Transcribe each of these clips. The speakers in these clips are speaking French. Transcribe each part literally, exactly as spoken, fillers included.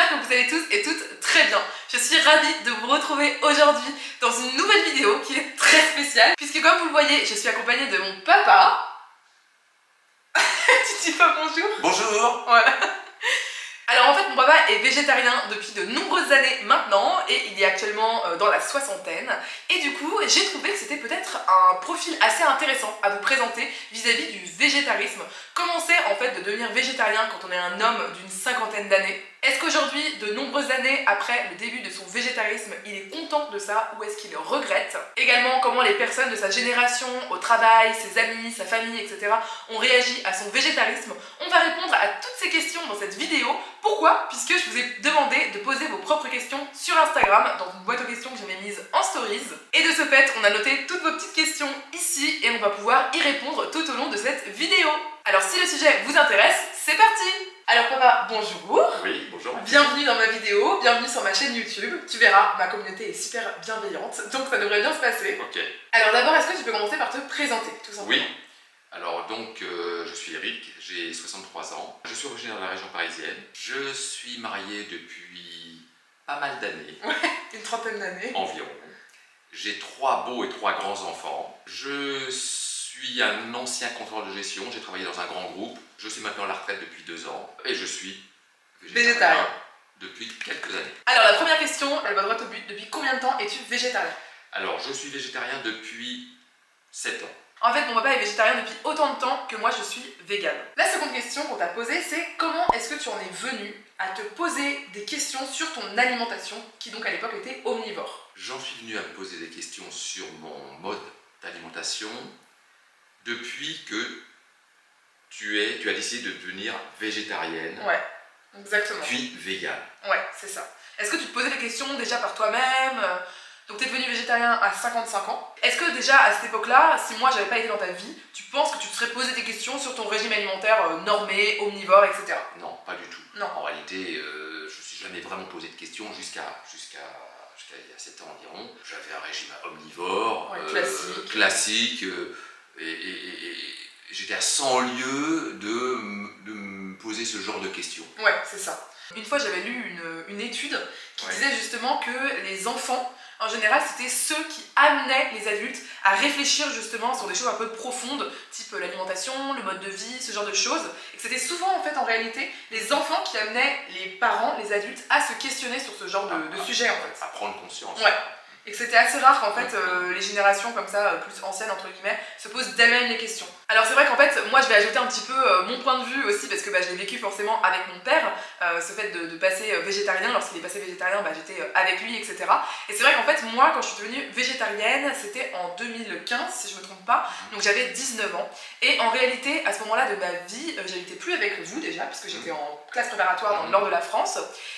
que vous allez tous et toutes très bien. Je suis ravie de vous retrouver aujourd'hui dans une nouvelle vidéo qui est très spéciale, puisque comme vous le voyez, je suis accompagnée de mon papa. Tu dis pas bonjour? Bonjour. Voilà. Alors en fait mon papa est végétarien depuis de nombreuses années maintenant et il est actuellement dans la soixantaine et du coup j'ai trouvé que c'était peut-être un profil assez intéressant à vous présenter vis-à-vis du végétarisme. Comment c'est en fait de devenir végétarien quand on est un homme d'une cinquantaine d'années? Est-ce qu'aujourd'hui, de nombreuses années après le début de son végétarisme, il est content de ça ou est-ce qu'il le regrette? Également, comment les personnes de sa génération, au travail, ses amis, sa famille, et cetera ont réagi à son végétarisme. On va répondre à toutes ces questions dans cette vidéo. Pourquoi? Puisque je vous ai demandé de poser vos propres questions sur Instagram, dans une boîte aux questions que j'avais mise en stories. Et de ce fait, on a noté toutes vos petites questions ici et on va pouvoir y répondre tout au long de cette vidéo. Alors si le sujet vous intéresse, c'est parti! Alors papa, bonjour. Oui, bonjour. Bienvenue dans ma vidéo, bienvenue sur ma chaîne YouTube. Tu verras, ma communauté est super bienveillante, donc ça devrait bien se passer. Ok. Alors d'abord, est-ce que tu peux commencer par te présenter, tout simplement? Oui. Alors donc, euh, je suis Eric, j'ai soixante-trois ans. Je suis originaire de la région parisienne. Je suis marié depuis pas mal d'années. Ouais, une trentaine d'années. Environ. J'ai trois beaux et trois grands enfants. Je suis un ancien contrôleur de gestion. J'ai travaillé dans un grand groupe. Je suis maintenant à la retraite depuis deux ans. Et je suis végétarien depuis quelques années. Alors la première question, elle va droit au but. Depuis combien de temps es-tu végétarien? Alors, je suis végétarien depuis sept ans. En fait, mon papa est végétarien depuis autant de temps que moi je suis végane. La seconde question qu'on t'a posée, c'est comment est-ce que tu en es venu à te poser des questions sur ton alimentation, qui donc à l'époque était omnivore? J'en suis venu à me poser des questions sur mon mode d'alimentation depuis que tu, es, tu as décidé de devenir végétarienne. Ouais, exactement. Puis végane. Ouais, c'est ça. Est-ce que tu te posais des questions déjà par toi-même? Donc tu es devenu végétarien à cinquante-cinq ans. Est-ce que déjà à cette époque-là, si moi j'avais pas été dans ta vie, tu penses que tu te serais posé des questions sur ton régime alimentaire euh, normé, omnivore, et cetera? Non, pas du tout. Non. En réalité, euh, je ne me suis jamais vraiment posé de questions jusqu'à jusqu'à jusqu'à il y a sept ans environ. J'avais un régime omnivore, Ouais, euh, classique. classique euh, et, et, et, et j'étais à cent lieues de, de me poser ce genre de questions. Ouais, c'est ça. Une fois j'avais lu une, une étude qui Ouais. disait justement que les enfants, en général, c'était ceux qui amenaient les adultes à réfléchir justement sur des choses un peu profondes, type l'alimentation, le mode de vie, ce genre de choses. Et que c'était souvent en fait en réalité les enfants qui amenaient les parents, les adultes, à se questionner sur ce genre de, de à, sujet en fait. À prendre conscience. Ouais. Et que c'était assez rare qu'en fait euh, les générations comme ça, euh, plus anciennes entre guillemets, se posent d'elles-mêmes les questions. Alors c'est vrai qu'en fait, moi je vais ajouter un petit peu euh, mon point de vue aussi, parce que bah, je l'ai vécu forcément avec mon père, euh, ce fait de, de passer euh, végétarien. Lorsqu'il est passé végétarien, bah, j'étais euh, avec lui, et cetera. Et c'est vrai qu'en fait, moi quand je suis devenue végétarienne, c'était en deux mille quinze si je me trompe pas, donc j'avais dix-neuf ans. Et en réalité, à ce moment-là de ma vie, euh, j'habitais plus avec vous déjà, puisque j'étais en classe préparatoire dans le nord de la France.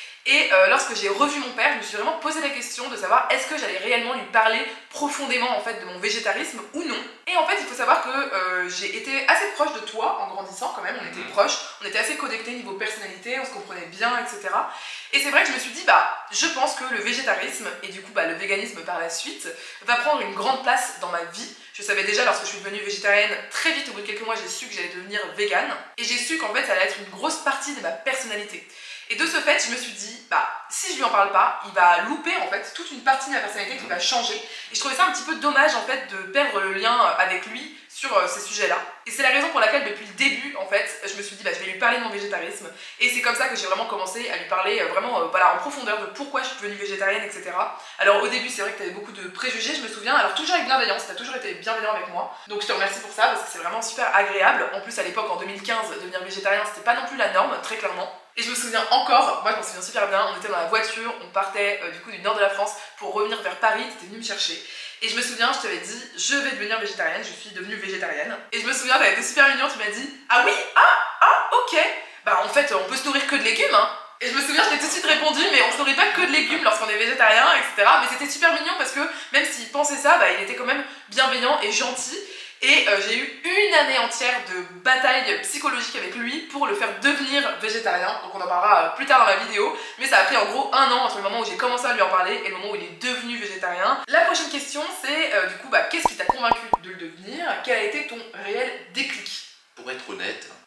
Et euh, lorsque j'ai revu mon père, je me suis vraiment posé la question de savoir est-ce que j'allais réellement lui parler profondément en fait de mon végétarisme ou non. Et en fait il faut savoir que euh, j'ai été assez proche de toi en grandissant quand même, on était proches, on était assez connectés niveau personnalité, on se comprenait bien, et cetera. Et c'est vrai que je me suis dit bah je pense que le végétarisme et du coup bah, le véganisme par la suite va prendre une grande place dans ma vie. Je savais déjà lorsque je suis devenue végétarienne, très vite au bout de quelques mois j'ai su que j'allais devenir végane. Et j'ai su qu'en fait ça allait être une grosse partie de ma personnalité. Et de ce fait, je me suis dit, bah, si je lui en parle pas, il va louper en fait toute une partie de ma personnalité qui va changer. Et je trouvais ça un petit peu dommage en fait de perdre le lien avec lui sur euh, ces sujets-là. Et c'est la raison pour laquelle depuis le début, en fait, je me suis dit, bah, je vais lui parler de mon végétarisme. Et c'est comme ça que j'ai vraiment commencé à lui parler euh, vraiment euh, voilà, en profondeur de pourquoi je suis devenue végétarienne, et cetera. Alors au début, c'est vrai que tu avais beaucoup de préjugés, je me souviens. Alors toujours avec bienveillance, tu as toujours été bienveillant avec moi. Donc je te remercie pour ça parce que c'est vraiment super agréable. En plus, à l'époque, en deux mille quinze, devenir végétarien, c'était pas non plus la norme, très clairement. Et je me souviens encore, moi je m'en souviens super bien, on était dans la voiture, on partait euh, du coup du nord de la France pour revenir vers Paris, tu étais venu me chercher. Et je me souviens, je t'avais dit, je vais devenir végétarienne, je suis devenue végétarienne. Et je me souviens, t'avais été super mignon, tu m'as dit, ah oui, ah, ah, ok. Bah en fait, on peut se nourrir que de légumes, hein. Et je me souviens, je t'ai tout de suite répondu, mais on se nourrit pas que de légumes lorsqu'on est végétarien, et cetera. Mais c'était super mignon parce que même s'il pensait ça, bah il était quand même bienveillant et gentil. Et euh, j'ai eu une année entière de bataille psychologique avec lui pour le faire devenir végétarien. Donc on en parlera plus tard dans la vidéo. Mais ça a pris en gros un an entre le moment où j'ai commencé à lui en parler et le moment où il est devenu végétarien. La prochaine question c'est euh, du coup bah, qu'est-ce qui t'a convaincu de le devenir? Quel a été ton réel déclic? Pour être honnête,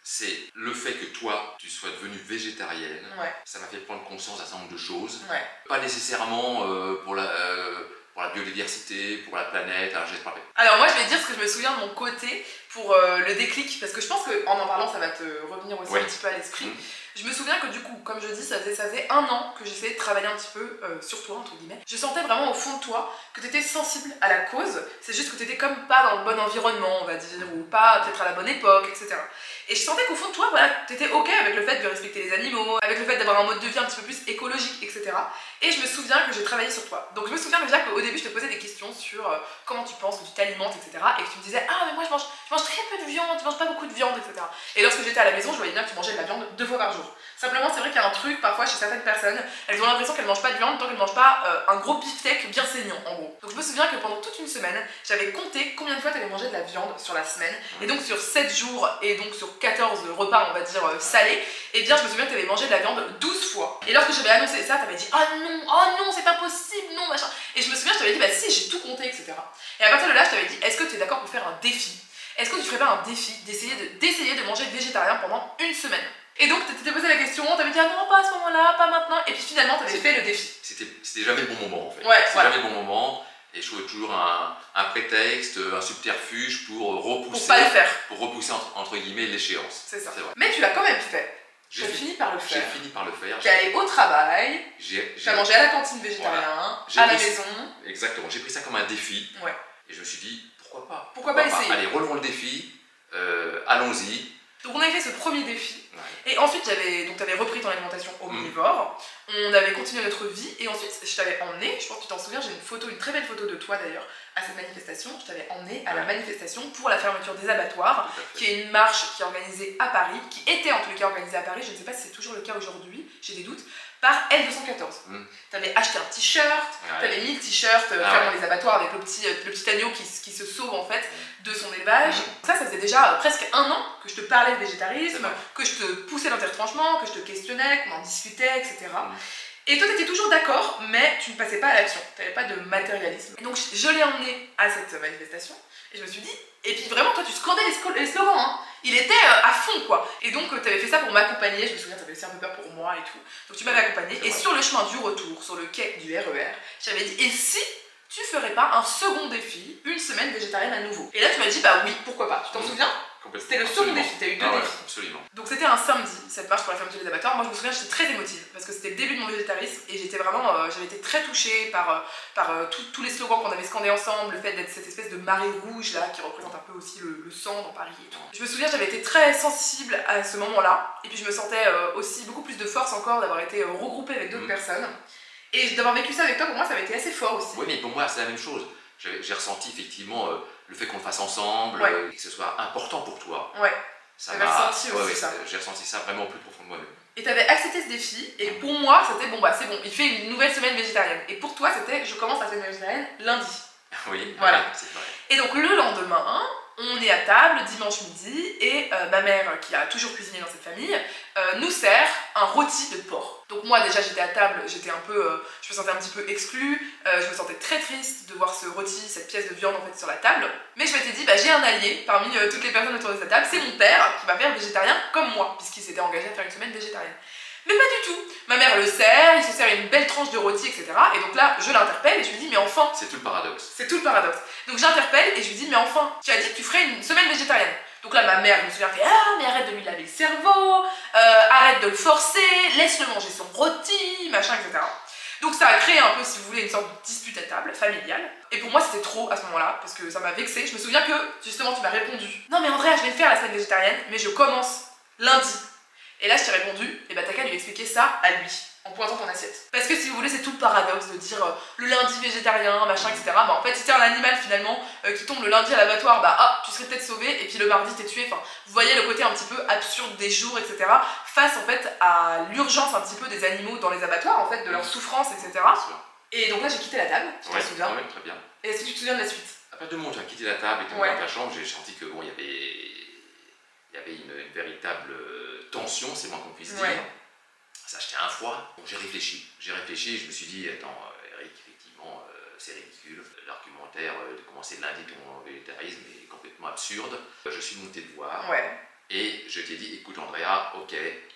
c'est le fait que toi, tu sois devenue végétarienne. Ouais. Ça m'a fait prendre conscience d'un certain nombre de choses. Ouais. Pas nécessairement euh, pour la... Euh, pour la biodiversité, pour la planète, alors j'ai parlé. Alors moi je vais dire ce que je me souviens de mon côté pour euh, le déclic, parce que je pense qu'en en parlant ça va te revenir aussi ouais. un petit peu à l'esprit. Mmh. Je me souviens que du coup, comme je dis, ça faisait, ça faisait un an que j'essayais de travailler un petit peu euh, sur toi, entre guillemets. Je sentais vraiment au fond de toi que tu étais sensible à la cause, c'est juste que tu étais comme pas dans le bon environnement, on va dire, ou pas peut-être à la bonne époque, et cetera. Et je sentais qu'au fond de toi, voilà, tu étais ok avec le fait de respecter les animaux, avec le fait d'avoir un mode de vie un petit peu plus écologique, et cetera. Et je me souviens que j'ai travaillé sur toi. Donc je me souviens déjà qu'au début, je te posais des questions sur euh, comment tu penses que tu t'alimentes, et cetera. Et que tu me disais, ah mais moi je mange, je mange très peu de viande, je mange pas beaucoup de viande, et cetera. Et lorsque j'étais à la maison, je voyais bien que tu mangeais de la viande deux fois par jour. Simplement, c'est vrai qu'il y a un truc parfois chez certaines personnes, elles ont l'impression qu'elles mangent pas de viande tant qu'elles mangent pas euh, un gros beefsteak bien saignant en gros. Donc je me souviens que pendant toute une semaine, j'avais compté combien de fois tu avais mangé de la viande sur la semaine. Et donc sur sept jours et donc sur quatorze repas, on va dire euh, salés, et bien je me souviens que tu avais mangé de la viande douze fois. Et lorsque j'avais annoncé ça, tu avais dit ah non, oh non, c'est pas possible, non, machin. Et je me souviens, je t'avais dit bah si, j'ai tout compté, et cetera. Et à partir de là, je t'avais dit est-ce que tu es d'accord pour faire un défi? Est-ce que tu ferais pas un défi d'essayer de, d'essayer de manger végétarien pendant une semaine? Et donc, tu t'étais posé la question, t'avais dit ah non, pas à ce moment-là, pas maintenant, et puis finalement, t'avais fait le défi. C'était jamais le bon moment en fait. Ouais, c'était voilà. jamais le bon moment, et je trouvais toujours un, un prétexte, un subterfuge pour repousser. Pour pas le faire. Pour repousser entre, entre guillemets l'échéance. C'est ça. Vrai. Mais tu l'as quand même fait. J'ai fini par le faire. J'ai fini par le faire. T'es allé au travail, t'as mangé à la cantine végétarien, voilà. à la maison. Exactement, j'ai pris ça comme un défi. Ouais. Et je me suis dit, pourquoi pas? Pourquoi, pourquoi pas essayer? Allez, relevons le défi, euh, allons-y. Donc on avait fait ce premier défi, ouais. Et ensuite j'avais donc t'avais repris ton alimentation omnivore, mmh. On avait continué notre vie, et ensuite je t'avais emmené, je pense que tu t'en souviens, j'ai une photo, une très belle photo de toi d'ailleurs, à cette manifestation. Je t'avais emmené à ouais. la manifestation pour la fermeture des abattoirs, qui est une marche qui est organisée à Paris, qui était en tous les cas organisée à Paris, je ne sais pas si c'est toujours le cas aujourd'hui, j'ai des doutes, par L deux cent quatorze. Mmh. Tu avais acheté un t-shirt, ouais. tu avais mis le t-shirt euh, ah fermant ouais. les abattoirs avec le petit, euh, le petit agneau qui, qui se sauve en fait de son élevage. Mmh. Ça, ça faisait déjà euh, presque un an que je te parlais de végétarisme, que je te poussais dans tes retranchements, que je te questionnais, qu'on en discutait, et cetera. Mmh. Et toi, tu étais toujours d'accord, mais tu ne passais pas à l'action, tu n'avais pas de matérialisme. Et donc, je l'ai emmené à cette manifestation, et je me suis dit, et puis vraiment, toi, tu scandais les, les slogans, hein. Il était euh, à fond, quoi. Et donc, euh, tu avais fait ça pour m'accompagner, je me souviens, tu avais aussi un peu peur pour moi et tout. Donc, tu m'avais accompagné, et sur le chemin du retour, sur le quai du R E R, j'avais dit, et si tu ferais pas un second défi, une semaine végétarienne à nouveau? Et là, tu m'as dit, bah oui, pourquoi pas. Tu t'en mmh. souviens? C'était le second défi, tu as eu deux ah ouais, défis. Absolument. Donc c'était un samedi, cette marche pour la fermeture des abattoirs. Moi je me souviens, j'étais très émotive parce que c'était le début de mon végétarisme et j'étais vraiment, euh, j'avais été très touchée par, euh, par euh, tous les slogans qu'on avait scandés ensemble, le fait d'être cette espèce de marée rouge là qui représente un peu aussi le, le sang dans Paris et tout. Je me souviens, j'avais été très sensible à ce moment-là et puis je me sentais euh, aussi beaucoup plus de force encore d'avoir été euh, regroupée avec d'autres mmh. personnes. Et d'avoir vécu ça avec toi, pour moi ça avait été assez fort aussi. Oui, mais pour moi c'est la même chose. J'ai ressenti effectivement euh, le fait qu'on le fasse ensemble, ouais. euh, et que ce soit important pour toi. Ouais. J'avais ressenti aussi ouais, ouais, ça. J'ai ressenti ça vraiment au plus profond de moi-même. Et tu avais accepté ce défi, et pour moi c'était bon, bah c'est bon, il fait une nouvelle semaine végétarienne. Et pour toi c'était, je commence la semaine végétarienne lundi. Oui, voilà. Ouais, c'est vrai. Et donc le lendemain, on est à table, dimanche midi, et euh, ma mère, qui a toujours cuisiné dans cette famille, euh, nous sert un rôti de porc. Donc moi déjà j'étais à table, j'étais un peu, euh, je me sentais un petit peu exclue, euh, je me sentais très triste de voir ce rôti, cette pièce de viande en fait sur la table. Mais je m'étais dit, bah j'ai un allié parmi euh, toutes les personnes autour de cette table, c'est mon père qui va faire végétarien comme moi, puisqu'il s'était engagé à faire une semaine végétarienne. Mais pas du tout. Ma mère le sert, il se sert une belle tranche de rôti, et cetera. Et donc là, je l'interpelle et je lui dis, mais enfin... C'est tout le paradoxe. C'est tout le paradoxe. Donc j'interpelle et je lui dis, mais enfin, tu as dit que tu ferais une semaine végétarienne. Donc là, ma mère, je me souviens, fait, ah, mais arrête de lui laver le cerveau, euh, arrête de le forcer, laisse-le manger son rôti, machin, et cetera. Donc ça a créé un peu, si vous voulez, une sorte de dispute à table, familiale. Et pour moi, c'était trop à ce moment-là, parce que ça m'a vexée. Je me souviens que, justement, tu m'as répondu, non mais Andrea, je vais le faire la semaine végétarienne, mais je commence lundi. Et là, je t'ai répondu, et bah t'as qu'à lui expliquer ça à lui, en pointant ton assiette. Parce que si vous voulez, c'est tout le paradoxe de dire euh, le lundi végétarien, machin, et cetera. Bah en fait, si t'es un animal finalement euh, qui tombe le lundi à l'abattoir, bah ah, tu serais peut-être sauvé, et puis le mardi t'es tué. Enfin, vous voyez le côté un petit peu absurde des jours, et cetera. Face en fait à l'urgence un petit peu des animaux dans les abattoirs, en fait, de leur souffrance, et cetera. Et donc là, j'ai quitté la table, tu ouais, te souviens. Ouais, très bien. Et est-ce que tu te souviens de la suite? À partir du moment où j'ai quitté la table et que ouais. dans ta chambre, j'ai senti que bon, il y avait, il y avait une, une véritable tension, c'est moins qu'on puisse dire. Ouais. Ça achetait un froid. Bon, j'ai réfléchi. J'ai réfléchi et je me suis dit, attends, Eric, effectivement, euh, c'est ridicule. L'argumentaire euh, de commencer lundi ton végétarisme est complètement absurde. Je suis monté te voir. Ouais. Et je t'ai dit, écoute Andrea, ok,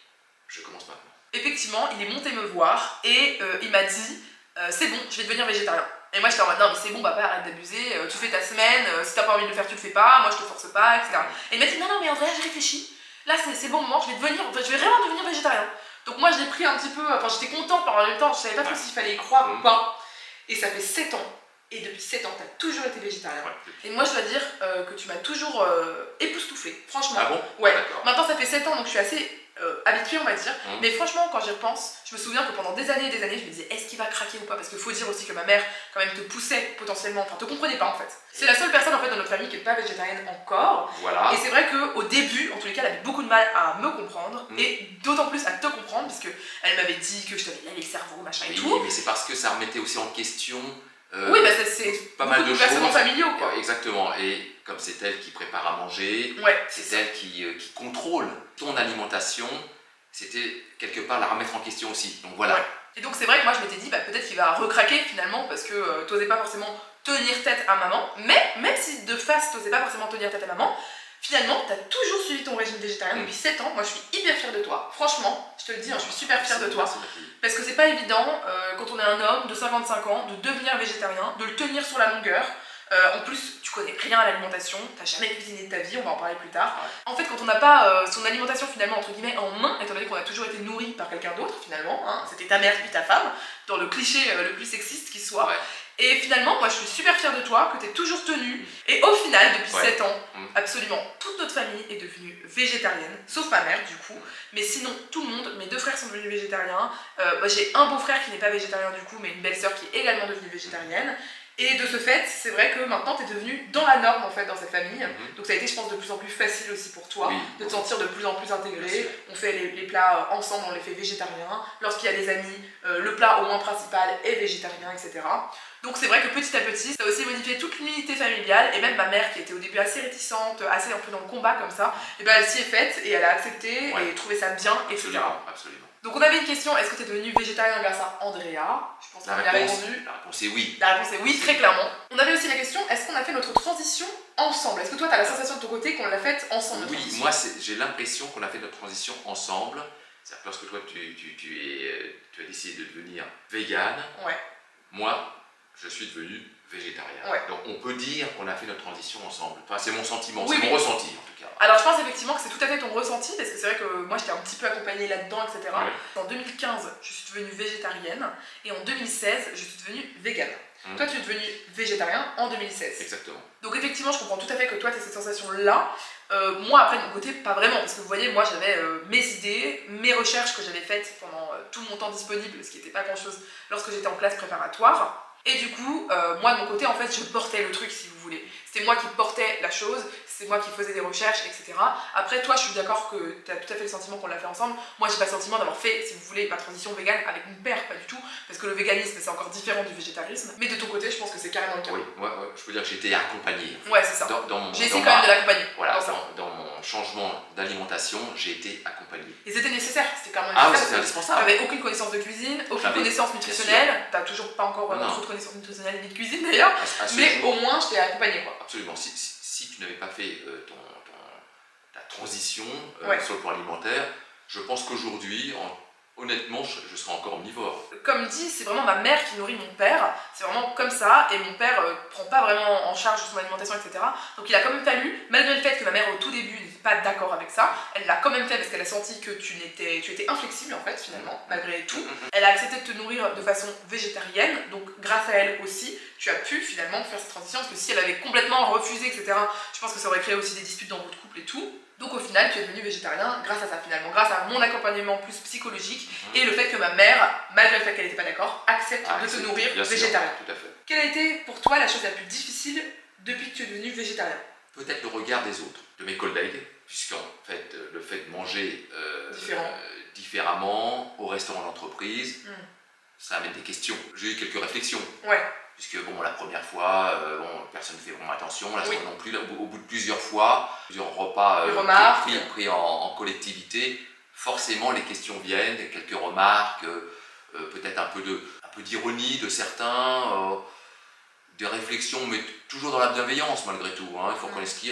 je commence maintenant. Effectivement, il est monté me voir et euh, il m'a dit, euh, c'est bon, je vais devenir végétarien. Et moi j'étais en mode, non mais c'est bon papa, arrête d'abuser, euh, tu fais ta semaine, euh, si t'as pas envie de le faire, tu le fais pas, moi je te force pas, et cetera. Et il m'a dit, non non mais Andrea, j'ai réfléchi, là c'est le bon moment, je vais devenir, enfin, je vais vraiment devenir végétarien. Donc moi je l'ai pris un petit peu, enfin j'étais contente, mais en même temps je savais pas trop s'il fallait y croire mmh. ou pas. Et ça fait sept ans, et depuis sept ans, t'as toujours été végétarien. Ouais. Et moi je dois dire euh, que tu m'as toujours euh, époustouflé, franchement. Ah bon? Ouais, maintenant ça fait sept ans, donc je suis assez... Euh, habituée on va dire, mmh. mais franchement quand j'y repense, je me souviens que pendant des années et des années je me disais est-ce qu'il va craquer ou pas, parce qu'il faut dire aussi que ma mère quand même te poussait potentiellement, enfin te comprenait pas en fait. C'est la seule personne en fait dans notre famille qui n'est pas végétarienne encore, voilà. Et c'est vrai qu'au début, en tous les cas, elle avait beaucoup de mal à me comprendre, mmh. et d'autant plus à te comprendre, puisque elle m'avait dit que je t'avais lavé le cerveau, machin et oui, tout. Mais c'est parce que ça remettait aussi en question euh, oui, bah c'est pas mal de choses familiaux quoi. Exactement, et comme c'est elle qui prépare à manger, ouais, c'est elle qui, euh, qui contrôle ton alimentation. C'était quelque part la remettre en question aussi, donc voilà. Ouais. Et donc c'est vrai que moi je m'étais dit, bah, peut-être qu'il va recraquer finalement, parce que euh, t'osais pas forcément tenir tête à maman, mais même si de face t'osais pas forcément tenir tête à maman, finalement t'as toujours suivi ton régime végétarien mmh. depuis sept ans. Moi je suis hyper fière de toi, franchement, je te le dis, hein, je suis super fière de toi, parce que c'est pas évident euh, quand on est un homme de cinquante-cinq ans de devenir végétarien, de le tenir sur la longueur. Euh, en plus, tu connais rien à l'alimentation, t'as jamais cuisiné de ta vie, on va en parler plus tard. Ouais. En fait, quand on n'a pas euh, son alimentation finalement entre guillemets en main, étant donné qu'on a toujours été nourri par quelqu'un d'autre finalement, hein, c'était ta mère puis ta femme, dans le cliché euh, le plus sexiste qui soit. Ouais. Et finalement, moi je suis super fière de toi, que t'es toujours tenue. Mmh. Et au final, depuis ouais. sept ans, mmh. absolument toute notre famille est devenue végétarienne, sauf ma mère du coup. Mais sinon, tout le monde, mes deux frères sont devenus végétariens. Euh, j'ai un beau-frère qui n'est pas végétarien du coup, mais une belle-sœur qui est également devenue végétarienne. Et de ce fait, c'est vrai que maintenant tu es devenu dans la norme en fait dans cette famille. Mm-hmm. Donc ça a été je pense de plus en plus facile aussi pour toi, oui, de te sentir de plus en plus intégré. On fait les, les plats ensemble, on les fait végétariens. Lorsqu'il y a des amis, euh, le plat au moins principal est végétarien, et cetera. Donc c'est vrai que petit à petit, ça a aussi modifié toute l'unité familiale. Et même ma mère qui était au début assez réticente, assez un peu dans le combat comme ça, et ben elle s'y est faite et elle a accepté ouais. et trouvé ça bien, et cetera. Absolument, absolument. Donc on avait une question, est-ce que tu es devenu végétarien grâce à Andrea? Je pense qu'on a répondu. La réponse est oui. La réponse est oui, très clairement. On avait aussi la question, est-ce qu'on a fait notre transition ensemble? Est-ce que toi tu as la sensation de ton côté qu'on l'a faite ensemble? Oui, moi j'ai l'impression qu'on a fait notre transition ensemble. C'est-à-dire que lorsque toi tu, tu, tu, es, tu as décidé de devenir végane, ouais. moi je suis devenu végétarien. Ouais. Donc on peut dire qu'on a fait notre transition ensemble. Enfin, c'est mon sentiment, oui, c'est oui. mon ressenti en tout cas. Alors je pense effectivement que c'est tout à fait ton ressenti, parce que c'est vrai que moi j'étais un petit peu accompagnée là-dedans, et cetera. Ouais. En deux mille quinze, je suis devenue végétarienne, et en deux mille seize, je suis devenue végane. Mmh. Toi tu es devenu végétarien en deux mille seize. Exactement. Donc effectivement je comprends tout à fait que toi tu as cette sensation-là. Euh, moi après de mon côté, pas vraiment, parce que vous voyez, moi j'avais euh, mes idées, mes recherches que j'avais faites pendant euh, tout mon temps disponible, ce qui n'était pas grand-chose lorsque j'étais en classe préparatoire. Et du coup, euh, moi de mon côté, en fait, je portais le truc, si vous voulez. C'était moi qui portais la chose, c'est moi qui faisais des recherches, et cetera. Après, toi, je suis d'accord que tu as tout à fait le sentiment qu'on l'a fait ensemble. Moi, j'ai pas le sentiment d'avoir fait, si vous voulez, ma transition végane avec mon père, pas du tout. Parce que le véganisme, c'est encore différent du végétarisme. Mais de ton côté, je pense que c'est carrément le cas. Oui, ouais, ouais, je peux dire que j'ai été accompagné. Ouais, c'est ça. J'ai essayé quand même de l'accompagner. Voilà, dans, dans mon changement d'alimentation, j'ai été accompagné. Et c'était nécessaire, c'était quand même nécessaire. Ah oui, c'était indispensable. Tu n'avais aucune connaissance de cuisine, aucune connaissance nutritionnelle. Tu n'as toujours pas encore euh, trop de connaissances nutritionnelles ni de cuisine d'ailleurs. Mais au moins, je t'ai accompagné, quoi. Absolument. Si, si, si tu n'avais pas fait euh, ton, ton, ta transition euh, ouais. sur le plan alimentaire, je pense qu'aujourd'hui, honnêtement, je, je serais encore omnivore. Comme dit, c'est vraiment ma mère qui nourrit mon père, c'est vraiment comme ça, et mon père euh, prend pas vraiment en charge son alimentation, et cetera. Donc il a quand même fallu, malgré le fait que ma mère au tout début n'était pas d'accord avec ça, elle l'a quand même fait parce qu'elle a senti que tu, n'étais, tu étais inflexible en fait finalement, malgré tout. Elle a accepté de te nourrir de façon végétarienne, donc grâce à elle aussi, tu as pu finalement faire cette transition, parce que si elle avait complètement refusé, et cetera, je pense que ça aurait créé aussi des disputes dans votre couple et tout. Donc au final, tu es devenu végétarien grâce à ça finalement, grâce à mon accompagnement plus psychologique mmh. et le fait que ma mère, malgré le fait qu'elle n'était pas d'accord, accepte ah, de te nourrir végétarien. Tout à fait. Quelle a été pour toi la chose la plus difficile depuis que tu es devenu végétarien? Peut-être le regard des autres, de mes collègues, puisqu'en fait, le fait de manger euh, Différent. euh, différemment au restaurant d'entreprise, mmh. ça amène des questions. J'ai eu quelques réflexions. Ouais. Puisque bon, la première fois, euh, bon, personne ne fait vraiment attention, la seconde oui. non plus, là, au, au bout de plusieurs fois, plusieurs repas euh, pris, pris, pris en, en collectivité, forcément les questions viennent, quelques remarques, euh, euh, peut-être un peu de, un peu d'ironie de certains, euh, des réflexions, mais toujours dans la bienveillance malgré tout, hein, il faut mmh. connaître ce qui est.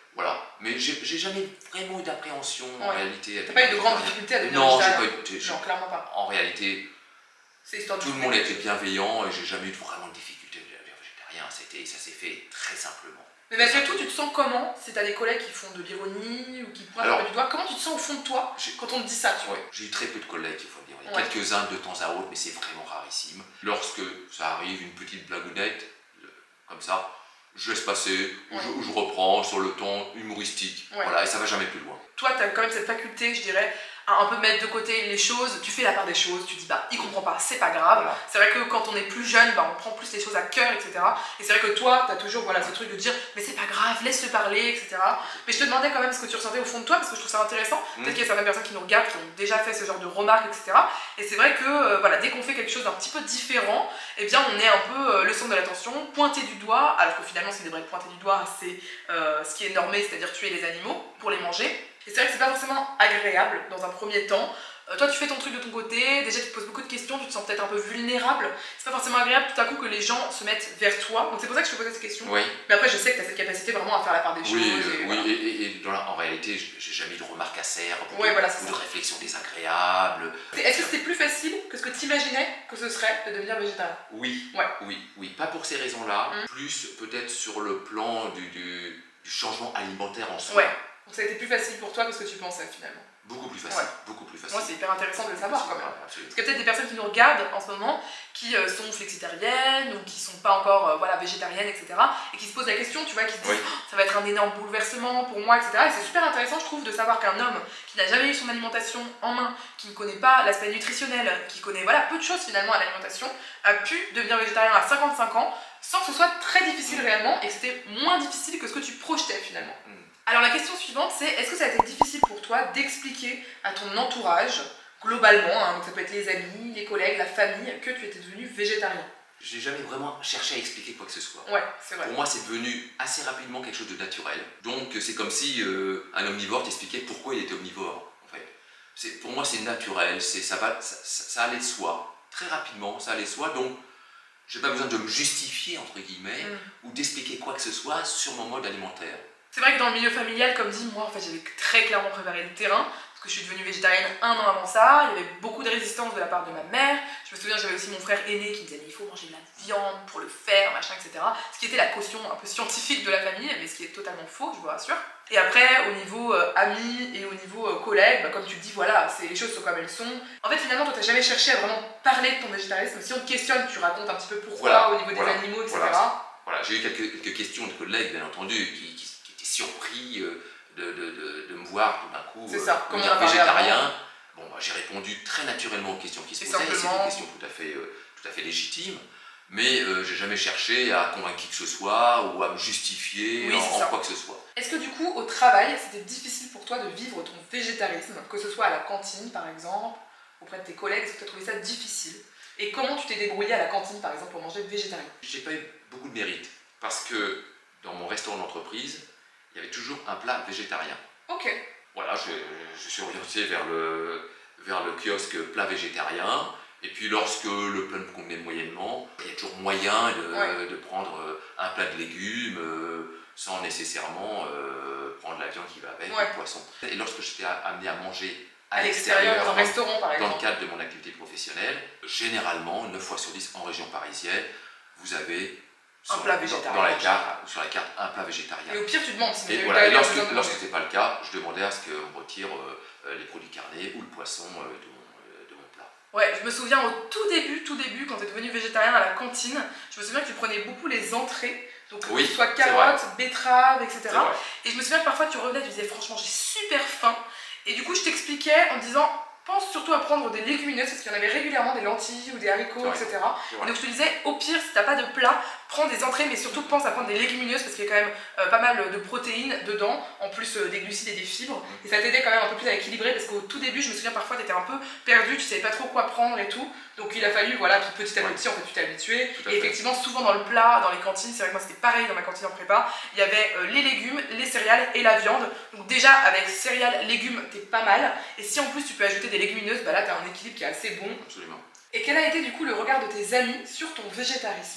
Voilà, mais j'ai jamais vraiment eu d'appréhension en ouais. réalité. T'as pas eu de grandes difficultés à devenir Non, végétarien? j'ai pas eu. Non, clairement pas. En réalité, histoire de tout le monde était bienveillant et j'ai jamais eu vraiment de difficultés à devenir végétarien. Ça s'est fait très simplement. Mais malgré tout, tu te sens comment si t'as des collègues qui font de l'ironie ou qui pointent un peu du doigt? Comment tu te sens au fond de toi quand on te dit ça? Ouais, j'ai eu très peu de collègues, il faut dire. Il y a ouais. quelques-uns de temps à autre, mais c'est vraiment rarissime. Lorsque ça arrive, une petite blagounette, comme ça, je laisse passer, ou ouais. je, je reprends sur le ton humoristique, ouais. voilà, et ça va jamais plus loin. Toi, tu as quand même cette faculté, je dirais, à un peu mettre de côté les choses, tu fais la part des choses, tu dis bah il comprend pas, c'est pas grave. Voilà. C'est vrai que quand on est plus jeune, bah, on prend plus les choses à cœur, et cetera. Et c'est vrai que toi, tu as toujours voilà, ce truc de dire mais c'est pas grave, laisse-le parler, et cetera. Mais je te demandais quand même ce que tu ressentais au fond de toi, parce que je trouve ça intéressant. Mmh. Peut-être qu'il y a certaines personnes qui nous regardent, qui ont déjà fait ce genre de remarques, et cetera. Et c'est vrai que euh, voilà, dès qu'on fait quelque chose d'un petit peu différent, eh bien on est un peu euh, le centre de l'attention, pointé du doigt, alors que finalement c'est des vrais pointer du doigt, c'est euh, ce qui est normé, c'est-à-dire tuer les animaux pour les manger. Et c'est vrai que c'est pas forcément agréable dans un premier temps. Euh, toi tu fais ton truc de ton côté, déjà tu te poses beaucoup de questions, tu te sens peut-être un peu vulnérable. C'est pas forcément agréable tout à coup que les gens se mettent vers toi. Donc c'est pour ça que je te posais cette question. Oui. Mais après je sais que tu as cette capacité vraiment à faire la part des oui, choses. Euh, et oui, voilà. et, et, et dans la, en réalité j'ai jamais eu de remarques acerbes ou, ouais, de, voilà, ou de réflexions désagréables. Est-ce que c'était plus facile que ce que tu imaginais que ce serait de devenir végétarien? Oui, ouais. oui, oui. Pas pour ces raisons-là, mmh. plus peut-être sur le plan du, du, du changement alimentaire en soi. Ouais. Donc ça a été plus facile pour toi que ce que tu pensais finalement. Beaucoup plus facile, ouais. beaucoup plus facile. Moi c'est hyper intéressant de le savoir quand même. Parce qu'il y a peut-être des personnes qui nous regardent en ce moment qui euh, sont flexitariennes ou qui sont pas encore euh, voilà, végétariennes, et cetera. Et qui se posent la question, tu vois, qui se disent oui. oh, ça va être un énorme bouleversement pour moi, et cetera. Et c'est super intéressant, je trouve, de savoir qu'un homme qui n'a jamais eu son alimentation en main, qui ne connaît pas l'aspect nutritionnel, qui connaît voilà, peu de choses finalement à l'alimentation, a pu devenir végétarien à cinquante-cinq ans sans que ce soit très difficile réellement et que c'était moins difficile que ce que tu projetais finalement. Mm. Alors la question suivante c'est, est-ce que ça a été difficile pour toi d'expliquer à ton entourage, globalement, hein, donc ça peut être les amis, les collègues, la famille, que tu étais devenu végétarien? J'ai jamais vraiment cherché à expliquer quoi que ce soit. Ouais, c'est vrai. Pour moi c'est devenu assez rapidement quelque chose de naturel. Donc c'est comme si euh, un omnivore t'expliquait pourquoi il était omnivore. En fait. Pour moi c'est naturel, ça, va, ça, ça, ça allait de soi. Très rapidement ça allait de soi, donc j'ai pas besoin de me justifier entre guillemets mm. ou d'expliquer quoi que ce soit sur mon mode alimentaire. C'est vrai que dans le milieu familial, comme dit, moi en fait j'avais très clairement préparé le terrain, parce que je suis devenue végétarienne un an avant ça, il y avait beaucoup de résistance de la part de ma mère, je me souviens j'avais aussi mon frère aîné qui me disait mais il faut manger de la viande pour le faire, machin, et cetera. Ce qui était la caution un peu scientifique de la famille, mais ce qui est totalement faux, je vous rassure. Et après, au niveau euh, amis et au niveau euh, collègues, bah, comme tu le dis, voilà, les choses sont comme elles sont. En fait finalement toi t'as jamais cherché à vraiment parler de ton végétarisme, si on te questionne, tu racontes un petit peu pourquoi voilà, au niveau voilà, des animaux, et cetera. Voilà, voilà. J'ai eu quelques, quelques questions de collègues bien entendu qui, qui surpris euh, de, de, de, de me voir tout d'un coup euh, ça, devenir végétarien. Bon, bah, j'ai répondu très naturellement aux questions qui se posaient, c'est des questions tout à fait, euh, tout à fait légitimes, mais euh, j'ai jamais cherché à convaincre qui que ce soit ou à me justifier oui, en, en quoi que ce soit. Est-ce que du coup, au travail, c'était difficile pour toi de vivre ton végétarisme, que ce soit à la cantine par exemple, auprès de tes collègues, est-ce que tu as trouvé ça difficile? Et comment tu t'es débrouillé à la cantine par exemple pour manger végétarien? J'ai pas eu beaucoup de mérite, parce que dans mon restaurant d'entreprise, il y avait toujours un plat végétarien. Ok. Voilà, je, je suis orienté vers le, vers le kiosque plat végétarien. Et puis lorsque le plat me convenait moyennement, il y a toujours moyen de, ouais. de prendre un plat de légumes euh, sans nécessairement euh, prendre la viande qui va avec, ouais. le poisson. Et lorsque j'étais amené à manger à, à l'extérieur, dans, restaurant, par dans le cadre de mon activité professionnelle, généralement, neuf fois sur dix en région parisienne, vous avez un sur, plat végétarien. Dans la carte, sur la carte, un plat végétarien. Et au pire, tu demandes. Si et voilà, et lorsque, lorsque ce n'était pas le cas, je demandais à ce qu'on retire euh, les produits carnés ou le poisson euh, de, mon, euh, de mon plat. Ouais, je me souviens au tout début, tout début, quand tu es devenu végétarien à la cantine, je me souviens que tu prenais beaucoup les entrées, donc oui, soit carottes, betteraves, et cetera. Et je me souviens que parfois tu revenais, tu disais franchement j'ai super faim. Et du coup, je t'expliquais en disant pense surtout à prendre des légumineuses parce qu'il y en avait régulièrement des lentilles ou des haricots, ouais, et cetera. Et donc je te disais, au pire, si t'as pas de plat, prends des entrées, mais surtout pense à prendre des légumineuses parce qu'il y a quand même euh, pas mal de protéines dedans, en plus euh, des glucides et des fibres. Et ça t'aidait quand même un peu plus à équilibrer parce qu'au tout début, je me souviens parfois t'étais un peu perdu, tu savais pas trop quoi prendre et tout. Donc il a fallu, voilà, puis petit à petit, ouais. en fait, tu t'es habitué. Et effectivement, souvent dans le plat, dans les cantines, c'est vrai que moi c'était pareil dans ma cantine en prépa, il y avait euh, les légumes, les céréales et la viande. Donc déjà, avec céréales, légumes, t'es pas mal. Et si en plus tu peux ajouter des légumineuses, bah là t'as un équilibre qui est assez bon. Absolument. Et quel a été du coup le regard de tes amis sur ton végétarisme?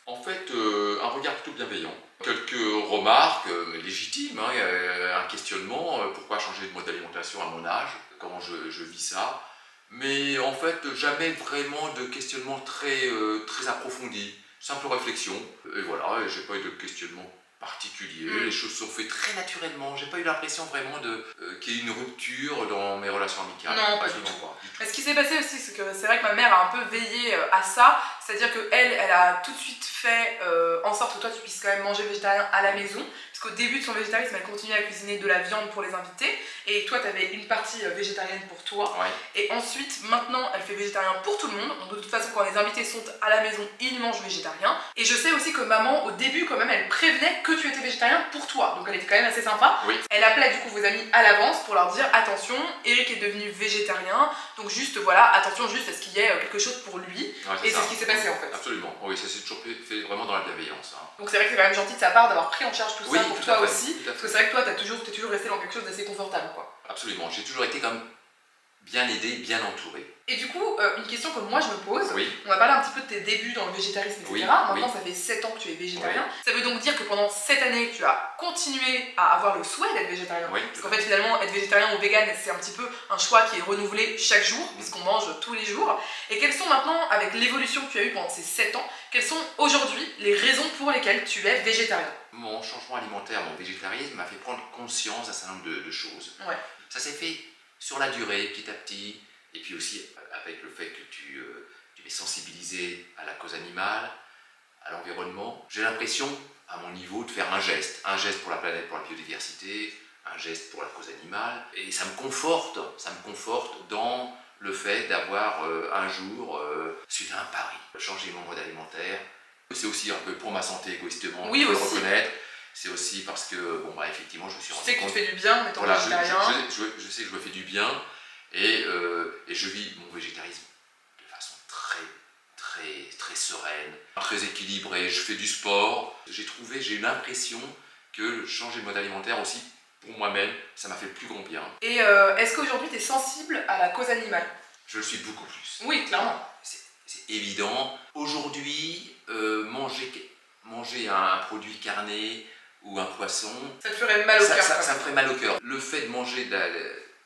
En fait, euh, un regard plutôt bienveillant. Quelques remarques euh, légitimes, hein, euh, un questionnement, euh, pourquoi changer de mode d'alimentation à mon âge, comment je, je vis ça. Mais en fait, jamais vraiment de questionnement très, euh, très approfondi. Simple réflexion. Et voilà, j'ai pas eu de questionnement particulier. Mm. Les choses sont faites très naturellement. J'ai pas eu l'impression vraiment de euh, qu'il y ait une rupture dans mes relations amicales. Non, pas du tout. Pas, du tout. Ce qui s'est passé aussi, c'est que c'est vrai que ma mère a un peu veillé à ça. C'est-à-dire qu'elle, elle a tout de suite fait euh, en sorte que toi tu puisses quand même manger végétarien à la maison. Parce qu'au début de son végétarisme, elle continuait à cuisiner de la viande pour les invités. Et toi, tu avais une partie végétarienne pour toi. Ouais. Et ensuite, maintenant, elle fait végétarien pour tout le monde. Donc de toute façon, quand les invités sont à la maison, ils mangent végétarien. Et je sais aussi que maman, au début, quand même, elle prévenait que tu étais végétarien pour toi. Donc elle était quand même assez sympa. Oui. Elle appelait du coup vos amis à l'avance pour leur dire attention, Eric est devenu végétarien. Donc juste, voilà, attention juste à ce qu'il y ait quelque chose pour lui. Ouais, et c'est ce qui s'est passé en fait. Absolument. Oui, ça s'est toujours fait vraiment dans la bienveillance. Hein. Donc c'est vrai que c'est quand même gentil de sa part d'avoir pris en charge tout oui, ça pour tout toi fait, aussi. Parce que c'est vrai que toi, tu es toujours, t'es toujours resté dans quelque chose d'assez confortable, quoi. Absolument. J'ai toujours été comme bien aidé, bien entouré. Et du coup, euh, une question que moi je me pose, oui. on va parler un petit peu de tes débuts dans le végétarisme, et cetera. Oui. Maintenant, oui. ça fait sept ans que tu es végétarien. Oui. Ça veut donc dire que pendant cette année, tu as continué à avoir le souhait d'être végétarien. Oui. Parce qu'en fait, finalement, être végétarien ou vegan, c'est un petit peu un choix qui est renouvelé chaque jour, mmh. puisqu'on mange tous les jours. Et quelles sont maintenant, avec l'évolution que tu as eue pendant ces sept ans, quelles sont aujourd'hui les raisons pour lesquelles tu es végétarien? Mon changement alimentaire, mon végétarisme m'a fait prendre conscience d'un certain nombre de, de choses. Ouais. Ça s'est fait sur la durée, petit à petit, et puis aussi avec le fait que tu, euh, tu m'es sensibilisé à la cause animale, à l'environnement. J'ai l'impression, à mon niveau, de faire un geste. Un geste pour la planète, pour la biodiversité, un geste pour la cause animale. Et ça me conforte, ça me conforte dans le fait d'avoir euh, un jour, euh, suite à un pari, changé mon mode alimentaire. C'est aussi un peu pour ma santé égoïstement, oui, il faut aussi. le reconnaître. C'est aussi parce que, bon bah effectivement, je me suis rendu compte... Tu sais que tu fais du bien, étant voilà, végétarien. Je, je, je, je sais que je me fais du bien et, euh, et je vis mon végétarisme de façon très, très, très sereine, très équilibrée. Je fais du sport. J'ai trouvé, j'ai eu l'impression que changer de mode alimentaire aussi, pour moi-même, ça m'a fait le plus grand bien. Et euh, est-ce qu'aujourd'hui, tu es sensible à la cause animale? Je le suis beaucoup plus. Oui, clairement. C'est évident. Aujourd'hui, euh, manger, manger un produit carné ou un poisson... Ça te ferait mal au ça, cœur. Ça, ça me ferait mal au cœur. Le fait de manger de la, de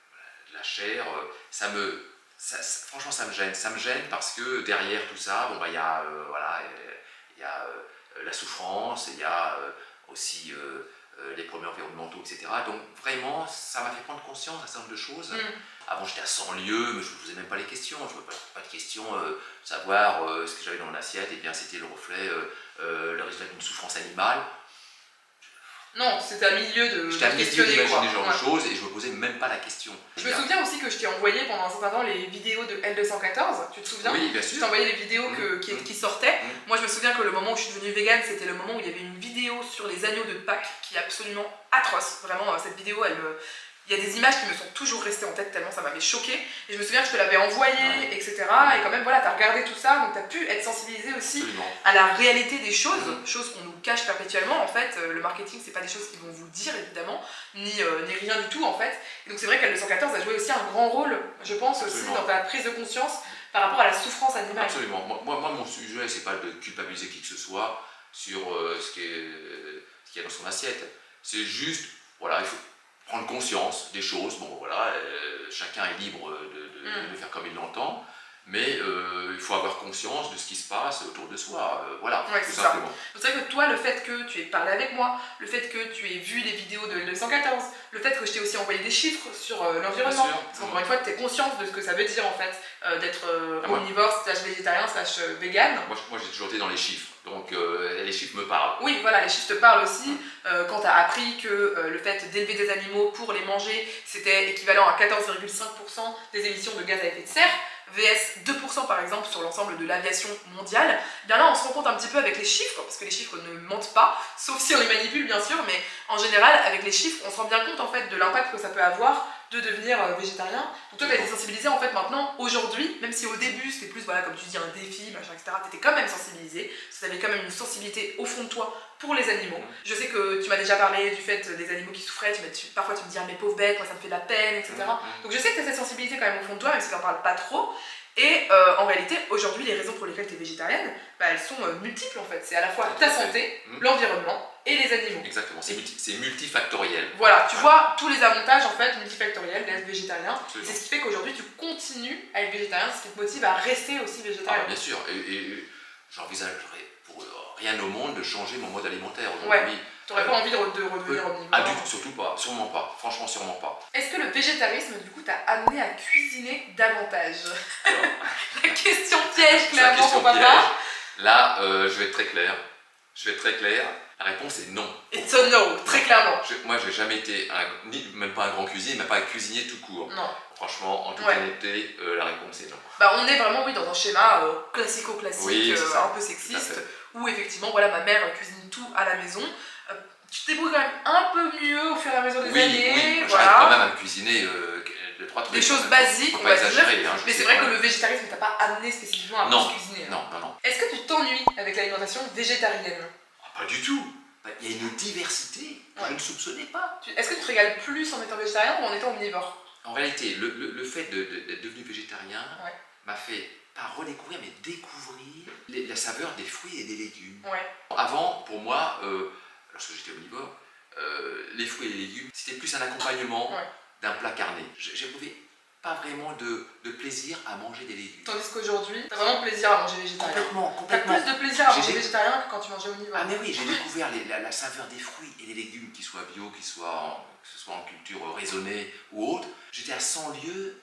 la chair, ça me... Ça, ça, franchement, ça me gêne. Ça me gêne parce que derrière tout ça, bon, bah, y a, euh, voilà, y a euh, la souffrance, il y a euh, aussi... Euh, les problèmes environnementaux, et cetera. Donc vraiment, ça m'a fait prendre conscience d'un certain nombre de choses. Mm. Avant, j'étais à cent lieues, mais je ne posais même pas les questions. Je ne posais pas, pas de questions, euh, savoir euh, ce que j'avais dans mon assiette, et bien c'était le reflet, euh, euh, le résultat d'une souffrance animale. Non, c'était à milieu de J'étais à milieu d'imaginer ce genre ouais. de choses et je ne me posais même pas la question. Je me souviens aussi que je t'ai envoyé pendant un certain temps les vidéos de L deux cent quatorze, tu te souviens? Oui, bien sûr. Je t'ai envoyé les vidéos que, mmh. qui, qui sortaient. Mmh. Moi, je me souviens que le moment où je suis devenue végane, c'était le moment où il y avait une vidéo sur les agneaux de Pâques qui est absolument atroce. Vraiment, cette vidéo, elle me... Il y a des images qui me sont toujours restées en tête tellement ça m'avait choquée. Et je me souviens que je te l'avais envoyé, ouais. et cetera. Et quand même, voilà, tu as regardé tout ça, donc tu as pu être sensibilisé aussi Absolument. à la réalité des choses, mmh. choses qu'on nous cache perpétuellement. En fait, le marketing, c'est pas des choses qu'ils vont vous dire, évidemment, ni, euh, ni rien du tout, en fait. Et donc c'est vrai qu'L deux cent quatorze a joué aussi un grand rôle, je pense, Absolument. aussi dans ta prise de conscience par rapport à la souffrance animale. Absolument. Moi, moi mon sujet, c'est pas de culpabiliser qui que ce soit sur euh, ce qu'il y a dans son assiette. C'est juste, voilà, il faut prendre conscience des choses, bon voilà, euh, chacun est libre de, de, mmh. de faire comme il l'entend, mais euh, il faut avoir conscience de ce qui se passe autour de soi, euh, voilà, ouais, tout simplement. C'est vrai que toi, le fait que tu aies parlé avec moi, le fait que tu aies vu les vidéos de L deux cent quatorze, le fait que je t'ai aussi envoyé des chiffres sur euh, l'environnement, parce qu'encore une fois, tu as conscience de ce que ça veut dire en fait, euh, d'être euh, ah, omnivore, slash végétarien, slash euh, vegan. Moi, moi j'ai toujours été dans les chiffres. Donc euh, les chiffres me parlent. Oui, voilà, les chiffres te parlent aussi. Euh, quand tu as appris que euh, le fait d'élever des animaux pour les manger, c'était équivalent à quatorze virgule cinq pour cent des émissions de gaz à effet de serre, versus deux pour cent par exemple sur l'ensemble de l'aviation mondiale, bien là on se rend compte un petit peu avec les chiffres, parce que les chiffres ne mentent pas, sauf si on les manipule bien sûr, mais en général avec les chiffres on se rend bien compte en fait de l'impact que ça peut avoir de devenir euh, végétarien. Donc toi tu as été sensibilisé en fait maintenant, aujourd'hui, même si au début c'était plus, voilà, comme tu dis, un défi, machin, et cetera, tu étais quand même sensibilisé, parce que tu avais quand même une sensibilité au fond de toi pour les animaux. Je sais que tu m'as déjà parlé du fait des animaux qui souffraient, tu tu, parfois tu me dis ah, mes pauvres bêtes, moi ça me fait de la peine, et cetera. Donc je sais que tu as cette sensibilité quand même au fond de toi, même si tu n'en parles pas trop. Et euh, en réalité, aujourd'hui, les raisons pour lesquelles tu es végétarienne, bah, elles sont euh, multiples en fait. C'est à la fois ta santé, mmh. l'environnement et les animaux. Exactement, c'est multi, multifactoriel. Voilà, tu ouais. vois tous les avantages en fait multifactoriels d'être végétarien. C'est ce qui fait qu'aujourd'hui tu continues à être végétarien, ce qui te motive à rester aussi végétarien. Ah, bien sûr, et, et j'envisagerais pour rien au monde de changer mon mode alimentaire aujourd'hui. Ouais. Tu n'aurais euh, pas envie de, de revenir omnivore? Ah, du tout, surtout pas, sûrement pas, franchement, sûrement pas. Est-ce que le végétarisme, du coup, t'a amené à cuisiner davantage? Alors, la question piège, clairement, ton papa. Là, euh, je vais être très clair. Je vais être très clair. La réponse est non. It's a no, très clairement. Je, moi, j'ai jamais été, un, ni, même pas un grand cuisinier, même pas un cuisinier tout court. Non. Franchement, en toute ouais. honnêteté, euh, la réponse est non. Bah, on est vraiment, oui, dans un schéma euh, classico-classique, oui, euh, un peu sexiste, où effectivement, voilà, ma mère cuisine tout à la maison. Euh, tu te débrouilles quand même un peu mieux au fur et à mesure des oui, années. Oui, voilà. j'arrive quand même à me cuisiner euh, deux, trois trucs. Des choses basiques, on va dire. Hein, mais c'est vrai que le végétarisme ne t'a pas amené spécifiquement à non, plus cuisiner. Non, non, non. Est-ce que tu t'ennuies avec l'alimentation végétarienne? Ah, pas du tout. Il y a une diversité que ouais. je ne soupçonnais pas. Est-ce que tu te régales plus en étant végétarien ou en étant omnivore? En réalité, le, le, le fait d'être de, de, devenu végétarien ouais. m'a fait pas redécouvrir, mais découvrir les, la saveur des fruits et des légumes. Ouais. Avant, pour moi, euh, lorsque j'étais omnivore, euh, les fruits et les légumes, c'était plus un accompagnement ouais. d'un plat carné. J'éprouvais pas vraiment de, de plaisir à manger des légumes. Tandis qu'aujourd'hui, t'as vraiment plaisir à manger végétarien. Complètement, complètement. T'as plus de plaisir à manger végétarien que quand tu mangeais omnivore. Ah mais oui, j'ai découvert les, la, la saveur des fruits et des légumes, qu'ils soient bio, qu'ils soient en, que ce soit en culture raisonnée ou autre. J'étais à cent lieues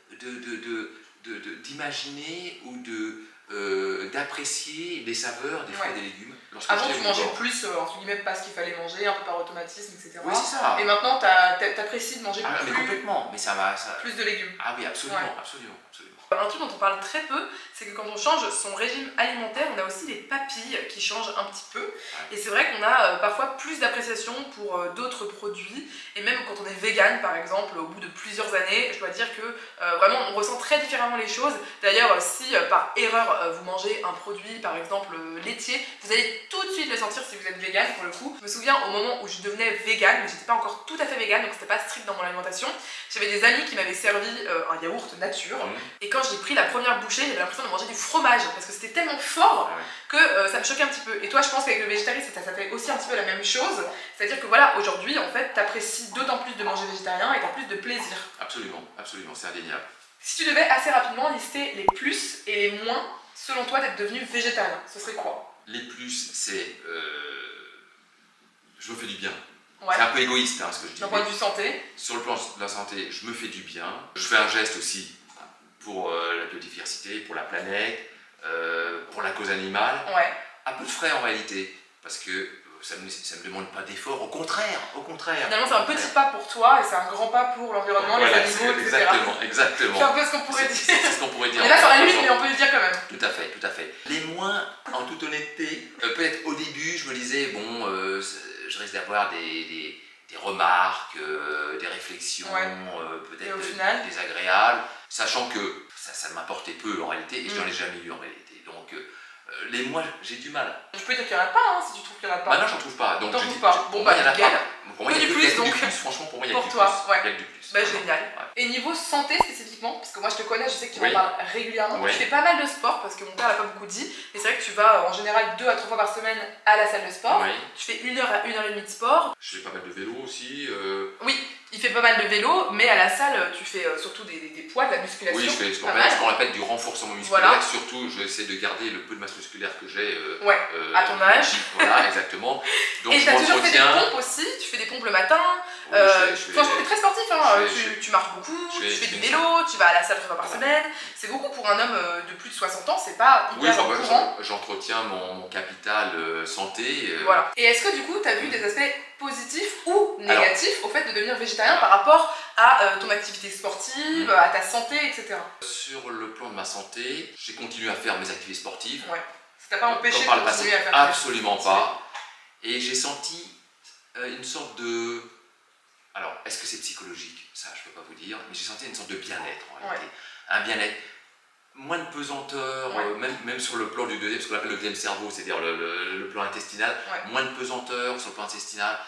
d'imaginer ou de euh, d'apprécier les saveurs des fruits ouais. et des légumes. Avant, tu mangeais omnivore. plus, euh, entre guillemets, pas ce qu'il fallait manger, un peu par automatisme, et cetera. Oui, c'est ça. Et maintenant, t'apprécies de manger ah, plus, mais complètement. Mais ça va, ça... plus de légumes. Ah oui, absolument, ouais. absolument, absolument. Un truc dont on parle très peu, c'est que quand on change son régime alimentaire, on a aussi les papilles qui changent un petit peu. Ouais. Et c'est vrai qu'on a euh, parfois plus d'appréciation pour euh, d'autres produits. Et même quand on est vegan, par exemple, au bout de plusieurs années, je dois dire que euh, vraiment on ressent très différemment les choses. D'ailleurs, si euh, par erreur euh, vous mangez un produit, par exemple euh, laitier, vous allez tout de suite le sentir si vous êtes vegan pour le coup. Je me souviens au moment où je devenais vegan, mais j'étais pas encore tout à fait vegan, donc c'était pas strict dans mon alimentation. J'avais des amis qui m'avaient servi euh, un yaourt nature. Mmh. Et quand j'ai pris la première bouchée, j'avais l'impression de manger du fromage parce que c'était tellement fort que euh, ça me choquait un petit peu. Et toi, je pense qu'avec le végétarisme, ça, ça fait aussi un petit peu la même chose. C'est-à-dire que voilà, aujourd'hui, en fait, t'apprécies d'autant plus de manger végétarien et t'as plus de plaisir. Absolument, absolument, c'est indéniable. Si tu devais assez rapidement lister les plus et les moins, selon toi, d'être devenu végétarien, ce serait quoi? Les plus, c'est euh, je me fais du bien. Ouais. C'est un peu égoïste hein, ce que je dis. D'un point de vue santé. Sur le plan de la santé, je me fais du bien. Je fais un geste aussi pour euh, la biodiversité, pour la planète, euh, pour la cause animale. Ouais. Un peu de frais en réalité, parce que ça ne me, ça me demande pas d'effort, au contraire, au contraire. Finalement, c'est un petit pas pour toi et c'est un grand pas pour l'environnement, voilà, les animaux, et cetera. Exactement, exactement. C'est un peu ce qu'on pourrait dire. C'est ce qu'on pourrait dire. Mais là, sur la limite, mais on peut le dire quand même. Tout à fait, tout à fait. Les moins, en toute honnêteté, euh, peut-être au début, je me disais, bon, euh, je risque d'avoir des, des, des remarques, euh, des réflexions, ouais. euh, peut-être de, désagréables, sachant que ça, ça m'apportait peu en réalité, et mm. je n'en ai jamais eu en réalité. Donc, euh, les moins, j'ai du mal. Je peux dire qu'il n'y en a pas, hein, si tu trouves qu'il n'y en a pas. Bah non, j'en trouve pas. Donc, t'en trouves pas. Bon, bah, nickel. Pour moi, il y a du plus, donc. Franchement, pour moi, il y a du plus. Pour toi, ouais. Il y a du plus. Bah, génial. Ouais. Et niveau santé spécifiquement, parce que moi je te connais, je sais que tu oui. m'en parles régulièrement. Oui. Tu fais pas mal de sport, parce que mon père l'a pas beaucoup dit, mais c'est vrai que tu vas en général deux à trois fois par semaine à la salle de sport. Oui. Tu fais une heure à une heure et demie de sport. Je fais pas mal de vélo aussi. Euh... Oui, il fait pas mal de vélo, mais à la salle, tu fais surtout des, des, des poids, de la musculation. Oui, je fais ce qu'on appelle du renforcement musculaire. Voilà. Surtout, j'essaie de garder le peu de masse musculaire que j'ai. Euh, ouais, euh, à ton âge. Voilà, exactement. Donc, et tu as toujours fait des pompes aussi, tu fais des pompes le matin. Oui, euh, je fais, je fais, franchement, tu es très sportif, hein. je fais, tu, je tu marches beaucoup, je fais, tu fais je du fais vélo, tu vas à la salle trois fois par voilà. semaine. C'est beaucoup pour un homme de plus de soixante ans, c'est pas hyper oui, enfin, courant. J'entretiens mon, mon capital euh, santé. Euh... Voilà. Et est-ce que du coup, tu as vu des aspects positifs ou négatifs Alors, au fait de devenir végétarien par rapport à euh, ton activité sportive, mmh. à ta santé, et cetera. Sur le plan de ma santé, j'ai continué à faire mes activités sportives. Ouais. Ça t'a pas empêché de continuer passé, à faire absolument pas. Et j'ai senti euh, une sorte de... Alors, est-ce que c'est psychologique? Ça, je peux pas vous dire. Mais j'ai senti une sorte de bien-être en réalité. Ouais. Un bien-être. Moins de pesanteur, ouais. euh, même, même sur le plan du deuxième, ce qu'on appelle le deuxième cerveau, c'est-à-dire le, le, le plan intestinal. Ouais. Moins de pesanteur sur le plan intestinal.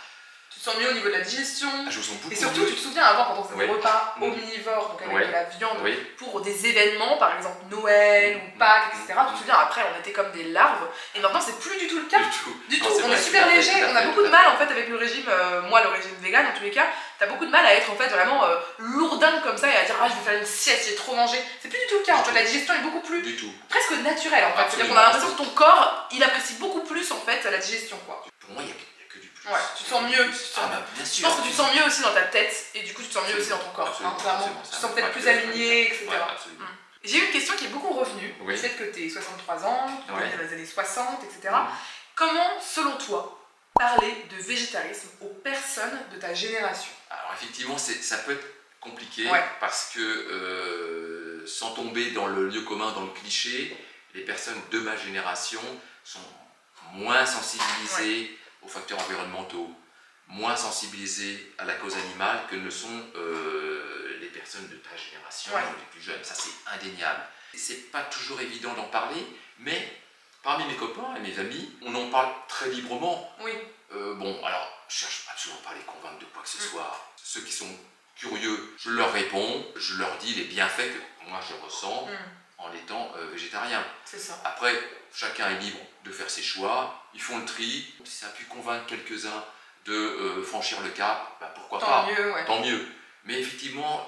Tu te sens mieux au niveau de la digestion. Ah, je me sens beaucoup Et surtout, mieux. tu te souviens avant quand on faisait Ouais. des repas Mmh. omnivores, donc avec Ouais. de la viande, Oui. pour des événements, par exemple Noël Mmh. ou Pâques, et cetera. Mmh. Tu te souviens, après, on était comme des larves. Et maintenant, c'est plus du tout le cas. Du tout. Du Non, tout, c'est on vrai, est super tout à fait, léger, tout à on a fait, beaucoup tout de à mal fait. en fait avec le régime, euh, moi le régime vegan en tous les cas, t'as beaucoup de mal à être en fait vraiment euh, lourdingue comme ça et à dire ah je vais faire une sieste, j'ai trop mangé. C'est plus du tout le cas, Du en fait tout. la digestion est beaucoup plus Du tout. presque naturelle en fait. C'est-à-dire qu'on Absolument. a l'impression que ton corps il apprécie beaucoup plus en fait la digestion quoi. Pour moi, il n'y a, il y a que du plus. Ouais, tu te sens mieux. Tu te sens Ah, mieux. bah, bien Je sûr. pense que tu te sens mieux aussi dans ta tête et du coup tu te sens mieux aussi dans ton corps. Absolument, Hein, clairement. absolument, Tu ça te sens me peut-être va plus que- aligné, et cetera. Ouais, absolument. Mm. J'ai eu une question qui est beaucoup revenue Oui. du fait que tu es soixante-trois ans, tu Ouais. es dans les années soixante, et cetera. Mmh. Comment, selon toi, parler de végétarisme aux personnes de ta génération? Alors effectivement, c'est- ça peut être compliqué Ouais. parce que euh, sans tomber dans le lieu commun, dans le cliché, les personnes de ma génération sont moins sensibilisées aux facteurs environnementaux, moins sensibilisées à la cause animale que ne sont euh, les personnes de ta génération, Ouais. les plus jeunes. Ça, c'est indéniable. C'est pas toujours évident d'en parler, mais parmi mes copains et mes amis, on en parle très librement. Oui. Euh, bon, alors, je cherche absolument pas à les convaincre de quoi que ce Mm. soit. Ceux qui sont curieux, je leur réponds, je leur dis les bienfaits que moi je ressens Mm. en étant euh, végétarien. C'est ça. Après, chacun est libre de faire ses choix, ils font le tri. Si ça a pu convaincre quelques-uns de euh, franchir le cap, bah, pourquoi Tant pas, mieux, ouais. tant mieux. Mais effectivement,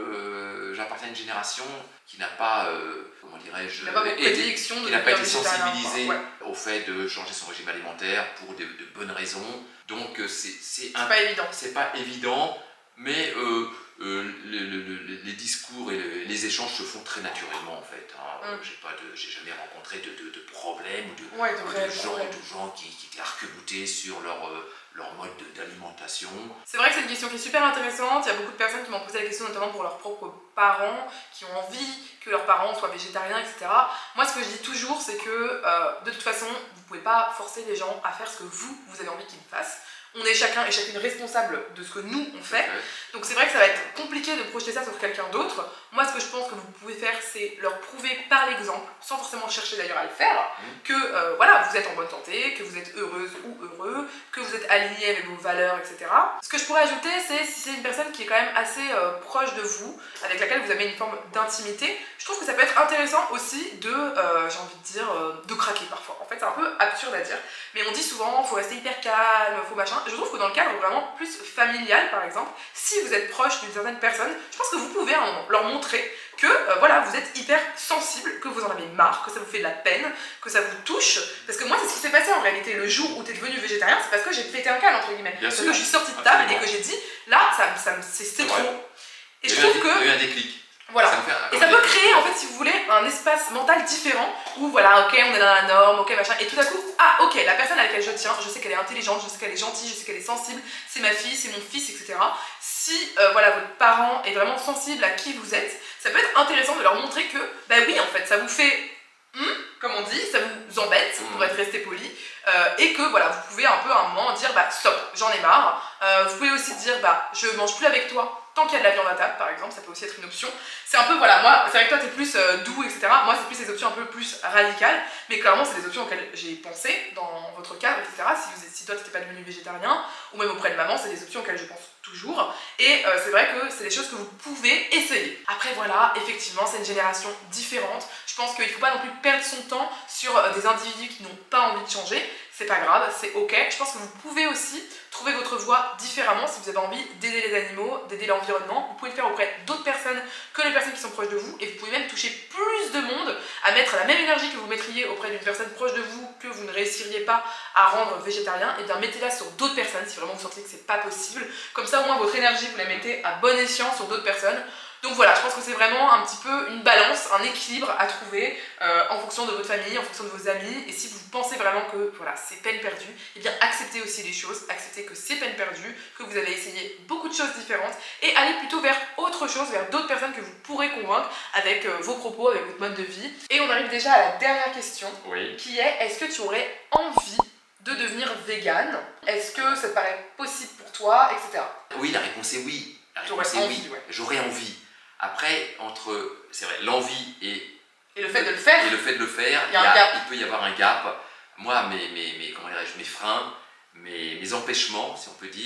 euh, j'appartiens à une génération qui n'a pas, euh, comment dirais-je, Il n'y a pas beaucoup de été- prédilection de qui n'a pas été devenir végétarien, sensibilisé quoi. Ouais. au fait de changer son régime alimentaire pour de, de bonnes raisons. Donc euh, c'est c'est C'est un- pas évident. c'est pas évident, mais euh, euh, le- le- le- les discours et le- les échanges se font très naturellement en fait. Hein. Mm. J'ai pas de, j'ai jamais rencontré de, de, de problèmes ou de, Ouais, de ou réels de gens, problèmes. de gens qui, qui étaient arc-boutés sur leur, euh, leur mode de- d'alimentation. C'est vrai que c'est une question qui est super intéressante. Il y a beaucoup de personnes qui m'ont posé la question, notamment pour leurs propres parents, qui ont envie que leurs parents soient végétariens, et cetera. Moi, ce que je dis toujours, c'est que euh, de toute façon, vous ne pouvez pas forcer les gens à faire ce que vous, vous avez envie qu'ils fassent. On est chacun et chacune responsable de ce que nous, on fait. Donc c'est vrai que ça va être compliqué de projeter ça sur quelqu'un d'autre. Moi, ce que je pense que vous pouvez faire, c'est leur prouver par l'exemple, sans forcément chercher d'ailleurs à le faire, que euh, voilà, vous êtes en bonne santé, que vous êtes heureuse ou heureux, que vous êtes aligné avec vos valeurs, et cetera. Ce que je pourrais ajouter, c'est si c'est une personne qui est quand même assez euh, proche de vous, avec laquelle vous avez une forme d'intimité, je trouve que ça peut être intéressant aussi de, euh, j'ai envie de dire, euh, de craquer parfois. En fait, c'est un peu absurde à dire, mais on dit souvent, faut rester hyper calme, faut machin. Je trouve que dans le cadre vraiment plus familial, par exemple, si vous êtes proche d'une certaine personne, je pense que vous pouvez à un moment leur montrer que euh, voilà, vous êtes hyper sensible, que vous en avez marre, que ça vous fait de la peine, que ça vous touche. Parce que moi, c'est ce qui s'est passé en réalité le jour où tu es devenu végétarien, c'est parce que j'ai pété un câble, entre guillemets. Bien parce sûr. que je suis sortie de table Absolument. et que j'ai dit, là, ça, ça, c'est C'est trop. vrai. Et Il je y a eu un trouve dé- il y a que. eu un déclic. Voilà. Ça me fait un- Et comme ça peut des- créer, en fait, si vous voulez, un espace mental différent où, voilà, ok, on est dans la norme, ok, machin, et tout à coup, ah, ok, la personne à laquelle je tiens, je sais qu'elle est intelligente, je sais qu'elle est gentille, je sais qu'elle est sensible, c'est ma fille, c'est mon fils, et cetera. Si, euh, voilà, votre parent est vraiment sensible à qui vous êtes, ça peut être intéressant de leur montrer que, bah oui, en fait, ça vous fait, hum, comme on dit, ça vous embête, pour être resté poli, euh, et que, voilà, vous pouvez un peu à un moment dire, bah stop, j'en ai marre. Euh, vous pouvez aussi dire, bah, je mange plus avec toi. Tant qu'il y a de la viande à table, par exemple, ça peut aussi être une option. C'est un peu, voilà, moi, c'est vrai que toi, t'es plus euh, doux, et cetera. Moi, c'est plus des options un peu plus radicales, mais clairement, c'est des options auxquelles j'ai pensé dans votre cadre, et cetera. Si, vous êtes, si toi, t'étais pas devenu végétarien, ou même auprès de maman, c'est des options auxquelles je pense toujours. Et euh, c'est vrai que c'est des choses que vous pouvez essayer. Après, voilà, effectivement, c'est une génération différente. Je pense qu'il faut pas non plus perdre son temps sur euh, des individus qui n'ont pas envie de changer. C'est pas grave, c'est ok. Je pense que vous pouvez aussi trouver votre voie différemment si vous avez envie d'aider les animaux, d'aider l'environnement. Vous pouvez le faire auprès d'autres personnes que les personnes qui sont proches de vous et vous pouvez même toucher plus de monde à mettre la même énergie que vous mettriez auprès d'une personne proche de vous que vous ne réussiriez pas à rendre végétarien. Et bien mettez-la sur d'autres personnes si vraiment vous sentez que c'est pas possible. Comme ça au moins votre énergie vous la mettez à bon escient sur d'autres personnes. Donc voilà, je pense que c'est vraiment un petit peu une balance, un équilibre à trouver euh, en fonction de votre famille, en fonction de vos amis. Et si vous pensez vraiment que voilà, c'est peine perdue, eh bien acceptez aussi les choses, acceptez que c'est peine perdue, que vous avez essayé beaucoup de choses différentes et allez plutôt vers autre chose, vers d'autres personnes que vous pourrez convaincre avec euh, vos propos, avec votre mode de vie. Et on arrive déjà à la dernière question, Oui. qui est, est-ce que tu aurais envie de devenir végane? Est-ce que ça te paraît possible pour toi, et cetera. Oui, la réponse est oui. La T'aurais réponse est envie, oui. ouais. J'aurais envie. Après, entre, c'est vrai, l'envie et, Et le fait de le faire, et le fait de le faire, il y a un gap. il peut y avoir un gap. Moi, mes, mes, mes, comment dirais-je, mes freins, mes, mes empêchements, si on peut dire,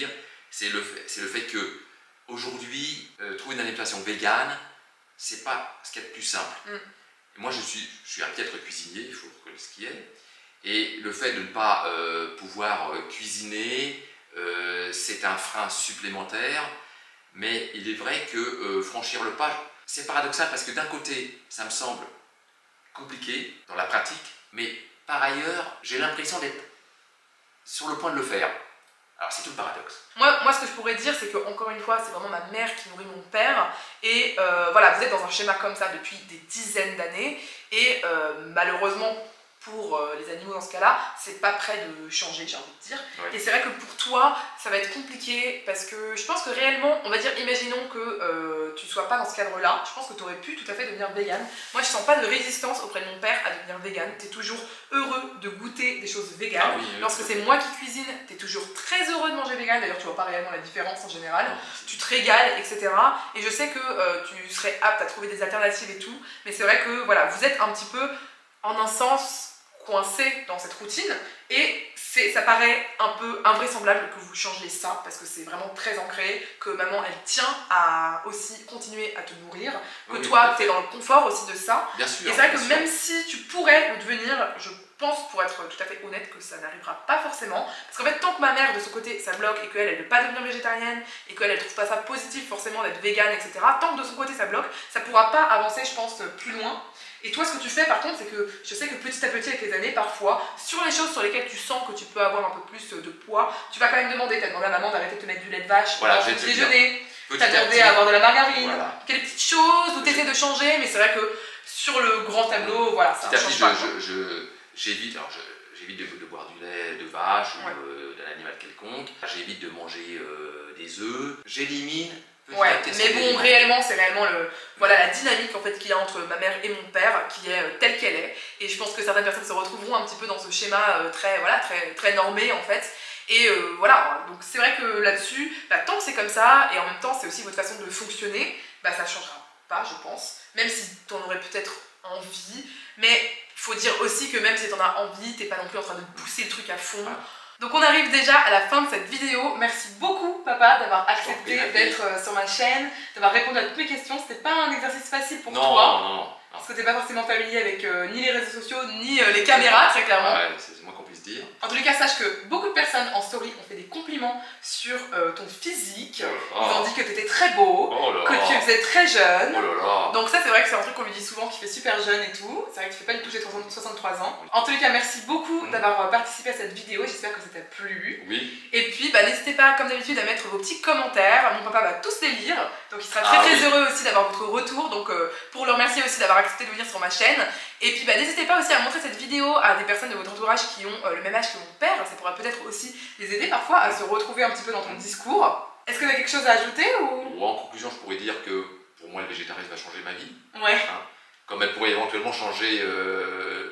C'est le, fait, le fait que aujourd'hui, euh, trouver une alimentation végane, c'est pas ce qu'il y a de plus simple. Mm. Moi, je suis, je suis un piètre cuisinier, il faut reconnaître ce qui est. Et le fait de ne pas euh, pouvoir euh, cuisiner, euh, c'est un frein supplémentaire. Mais il est vrai que euh, franchir le pas, c'est paradoxal parce que d'un côté, ça me semble compliqué dans la pratique, mais par ailleurs, j'ai l'impression d'être sur le point de le faire. Alors c'est tout le paradoxe. Moi, moi ce que je pourrais dire, c'est que encore une fois, c'est vraiment ma mère qui nourrit mon père. Et euh, voilà, vous êtes dans un schéma comme ça depuis des dizaines d'années. Et euh, malheureusement, pour euh, les animaux dans ce cas-là, c'est pas prêt de changer, j'ai envie de dire. Ouais. Et c'est vrai que pour toi, ça va être compliqué parce que je pense que réellement, on va dire, imaginons que euh, tu sois pas dans ce cadre-là, je pense que tu aurais pu tout à fait devenir végane. Moi, je sens pas de résistance auprès de mon père à devenir végane. Tu es toujours heureux de goûter des choses véganes. Ah oui, oui, Lorsque c'est moi qui cuisine, tu es toujours très heureux de manger végane. D'ailleurs, tu vois pas réellement la différence en général. Non, tu te régales, et cetera. Et je sais que euh, tu serais apte à trouver des alternatives et tout. Mais c'est vrai que voilà, vous êtes un petit peu, en un sens, coincé dans cette routine et ça paraît un peu invraisemblable que vous changiez ça parce que c'est vraiment très ancré, que maman elle tient à aussi continuer à te nourrir, que oui, toi tu es dans le confort aussi de ça. Bien sûr, et c'est vrai que sûr. même si tu pourrais le devenir, je pense pour être tout à fait honnête que ça n'arrivera pas forcément parce qu'en fait tant que ma mère de son côté ça bloque et qu'elle elle ne veut pas devenir végétarienne et qu'elle elle trouve pas ça positif forcément d'être végane etc, tant que de son côté ça bloque, ça pourra pas avancer je pense plus loin. Et toi, ce que tu fais par contre, c'est que je sais que petit à petit avec les années, parfois, sur les choses sur lesquelles tu sens que tu peux avoir un peu plus de poids, tu vas quand même demander, tu as demandé à maman d'arrêter de te mettre du lait de vache voilà, pour le déjeuner, tu as demandé à avoir de la margarine, voilà. Quelles petites choses où tu essaies de changer, mais c'est vrai que sur le grand tableau, voilà, ça petit change à pas. petit, j'évite de, de boire du lait de vache ouais. ou euh, d'un animal quelconque, j'évite de manger euh, des œufs, j'élimine. Ouais, mais bon, réellement, c'est réellement le, voilà, la dynamique en fait qu'il y a entre ma mère et mon père qui est euh, telle qu'elle est. Et je pense que certaines personnes se retrouveront un petit peu dans ce schéma euh, très, voilà, très, très normé en fait. Et euh, voilà, donc c'est vrai que là-dessus, bah, tant que c'est comme ça, et en même temps c'est aussi votre façon de fonctionner, bah, ça ne changera pas, je pense. Même si tu en aurais peut-être envie, mais il faut dire aussi que même si tu en as envie, tu n'es pas non plus en train de pousser le truc à fond. Ah. Donc on arrive déjà à la fin de cette vidéo. Merci beaucoup papa d'avoir accepté d'être sur ma chaîne, d'avoir répondu à toutes mes questions. C'était pas un exercice facile pour non, toi. Non, non, non. Parce que t'es pas forcément familier avec euh, ni les réseaux sociaux, ni euh, les caméras, très clairement. Ouais, c'est moins qu'on puisse dire. En tous les cas, sache que beaucoup de personnes en story ont fait des compliments sur euh, ton physique. Oh Ils ont dit que t'étais très beau, oh là que tu faisais très jeune. Oh là là. Donc ça, c'est vrai que c'est un truc qu'on lui dit souvent, qui fait super jeune et tout. C'est vrai que tu fais pas du tout, j'ai soixante-trois ans. En tous les cas, merci beaucoup mmh. d'avoir participé à cette vidéo. J'espère que ça t'a plu. Oui. Et puis, bah, n'hésitez pas, comme d'habitude, à mettre vos petits commentaires. Mon papa va tous les lire. Donc il sera très ah, très oui. heureux aussi d'avoir votre retour. Donc euh, pour le remercier aussi d'avoir accepté de venir sur ma chaîne. Et puis bah, n'hésitez pas aussi à montrer cette vidéo à des personnes de votre entourage qui ont euh, le même âge que mon père. Ça pourra peut-être aussi les aider parfois à se retrouver un petit peu dans ton discours. Est-ce que tu as quelque chose à ajouter ou... Bon, en conclusion, je pourrais dire que pour moi le végétarisme va changer ma vie. Ouais. Hein, comme elle pourrait éventuellement changer euh,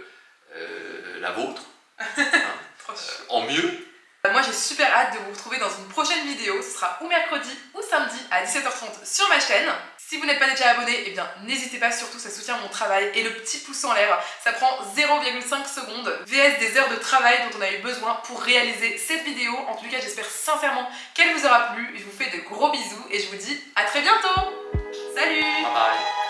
euh, la vôtre. Hein, euh, en mieux. Moi j'ai super hâte de vous retrouver dans une prochaine vidéo. Ce sera ou mercredi ou samedi à dix-sept heures trente sur ma chaîne. Si vous n'êtes pas déjà abonné, eh bien n'hésitez pas, surtout ça soutient mon travail. Et le petit pouce en l'air, ça prend zéro virgule cinq secondes, V S des heures de travail dont on a eu besoin pour réaliser cette vidéo. En tout cas, j'espère sincèrement qu'elle vous aura plu. Je vous fais de gros bisous et je vous dis à très bientôt. Salut. Bye bye.